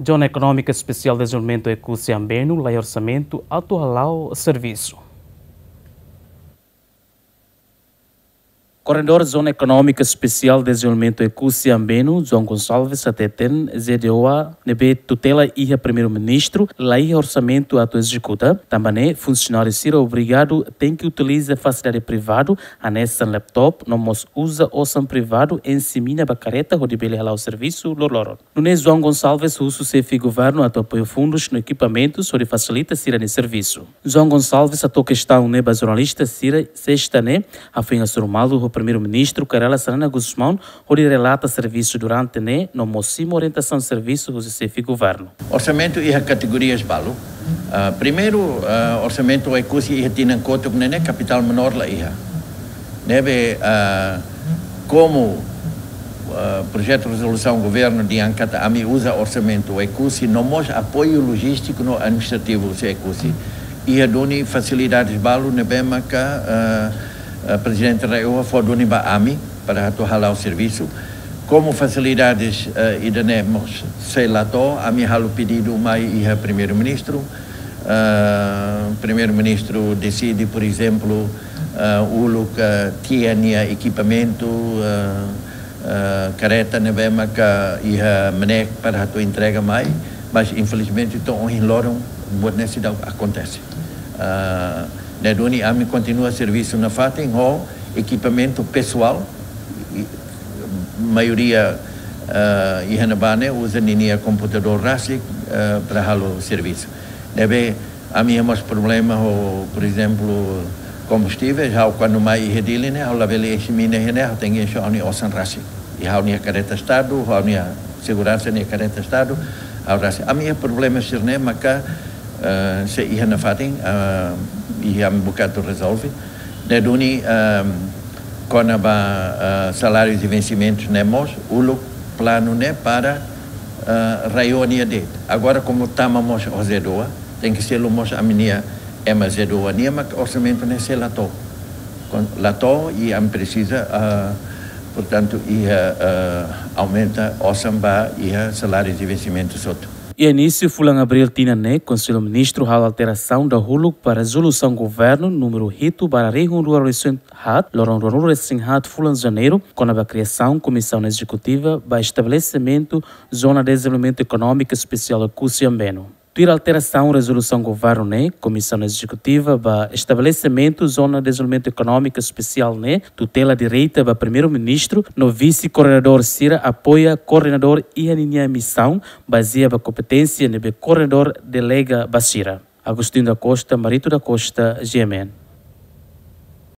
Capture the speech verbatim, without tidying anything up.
Zona Econômica Especial de Desenvolvimento e Cusiambeno, lei orçamento, atual serviço. Corredor Zona Econômica Especial de Desenvolvimento e Cusiambeno, João Gonçalves, até tem Z D O A, nebe tutela e primeiro-ministro, lei orçamento ato executa. Também, funcionário ser obrigado tem que utilizar facilidade privado, a nessa laptop, não mos usa oção privado, em semina bacareta, onde ele o serviço, lorloro. No mês João Gonçalves, o sucesso governo ato apoio fundos no equipamento, onde facilita ser de serviço. João Gonçalves, a tua questão, neba jornalista, ser sexta, né, a fim a surmado, primeiro-ministro Carela Sanana Guzmão, onde relata serviço durante né, no mocinho orientação de serviço do C F governo. Orçamento e categorias balo. Uh, primeiro, uh, orçamento é cusi e tinan kotuk nene capital menor la iha. Nebe uh, como uh, projeto de resolução governo de Ancata Ami usa orçamento é cusi não mos apoio logístico no administrativo se é cusi. Ia doni facilidades balo nebe maca uh, Uh, Presidente Raioa foi do Niba Ami para atuar o serviço. Como facilidades uh, idanemos se lato, a mim halo pedido mais e Primeiro-Ministro. Uh, Primeiro-Ministro decide, por exemplo, uh, o lugar tinha equipamento, uh, uh, careta nebema que ia menek para a tua entrega mais, mas infelizmente então em Loron boa necessidade acontece. Uh, Neduni Ami continua serviço na Fatem ou equipamento pessoal, maioria uh, Ihanabane usa ninia computador RASIC uh, para halo serviço. Deve Ami temos problema ou por exemplo combustíveis, já quando mais redile né, ao lavar esse mina né, tem isso ao osan RASIC. E ao nia careta estado, ao nia segurança nia careta estado, ao RASIC. Ami problema ser né, maka uh, se Ihanafating uh, e a bocado resolve. Neduni com a salários e vencimentos nemos o plano né para raionia de. Agora como tamamos o zedoa tem que ser lumos a minha ema zedoa nia mas orçamento né se lato. Lato e am precisa portanto e aumenta o samba e salários e vencimentos outro. E início, Fulan Abril Tina né, Conselho Ministro, a alteração da Huluk para a resolução governo, número Hito, para Rehunduar Recent Hat, Loron Ronur Recent Hat, Fulan Janeiro, com a criação, Comissão Executiva, para estabelecimento, Zona de Desenvolvimento Econômico Especial Cusiambeno. Tira alteração, resolução governo, né? Comissão Executiva, para estabelecimento, Zona de Desenvolvimento Econômico Especial, né? Tutela direita para Primeiro-Ministro, no vice-coordenador Cira apoia coordenador e a linha missão, baseada na competência, no coordenador delega Basira. Agostinho da Costa, Marito da Costa, G M N.